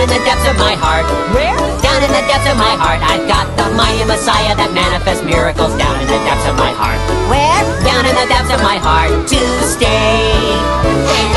in the depths of my heart. Where? Down in the depths of my heart, I've got the mighty Messiah that manifests miracles down in the depths of my heart. Where? Down in the depths of my heart to stay.